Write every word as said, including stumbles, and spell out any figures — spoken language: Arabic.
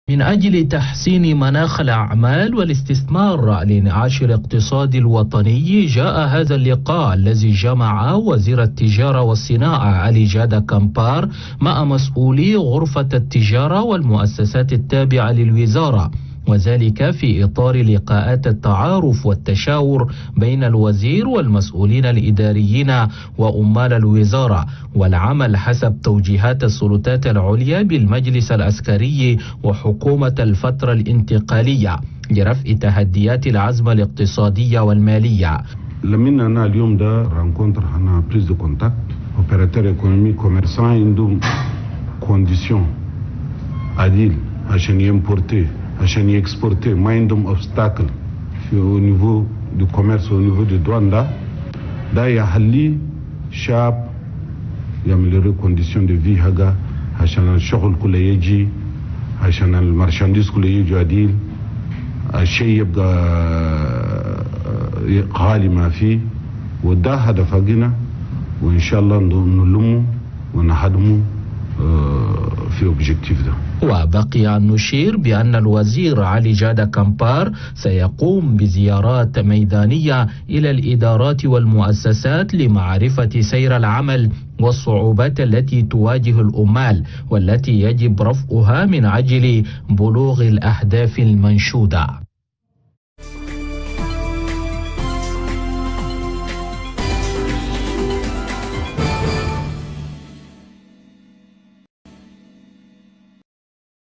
من أجل تحسين مناخ الأعمال والاستثمار لإنعاش الاقتصاد الوطني، جاء هذا اللقاء الذي جمع وزير التجارة والصناعة علي جادة كامبار مع مسؤولي غرفة التجارة والمؤسسات التابعة للوزارة، وذلك في إطار لقاءات التعارف والتشاور بين الوزير والمسؤولين الإداريين وأمال الوزارة، والعمل حسب توجيهات السلطات العليا بالمجلس العسكري وحكومة الفترة الانتقالية لرفع تحديات العزمة الاقتصادية والمالية. لمن أنا اليوم ده رانكونتر أنا بريز دو كونتاكت اوبيراتور ايكونومي كوميرسان عندهم كونديسيون عديل عشان يمبورتي عشان يكسبورتي، ما عندهم اوبستاكل في او نيفو دو كوميرس او نيفو دو دوان. ده ده يحلي شاب يعمل له كونديسيون دو في حاجه عشان الشغل كله يجي، عشان المارشانديز كله يجي عديل، الشيء يبقى غالي ما فيه، وده هدفنا، وان شاء الله نلمه ونحدمه في اوبجيكتيف ده. وبقي أن نشير بأن الوزير علي جادة كامبار سيقوم بزيارات ميدانية إلى الإدارات والمؤسسات لمعرفة سير العمل والصعوبات التي تواجه الأمال والتي يجب رفعها من أجل بلوغ الأهداف المنشودة.